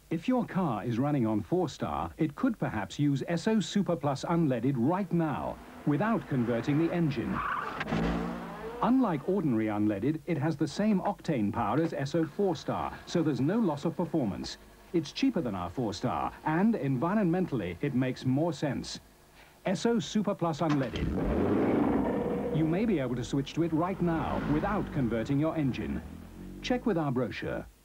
If your car is running on 4-star, it could perhaps use Esso Super Plus Unleaded right now, without converting the engine. Unlike ordinary unleaded, it has the same octane power as Esso 4-star, so there's no loss of performance. It's cheaper than our 4-star, and environmentally, it makes more sense. Esso Super Plus Unleaded. You may be able to switch to it right now, without converting your engine. Check with our brochure.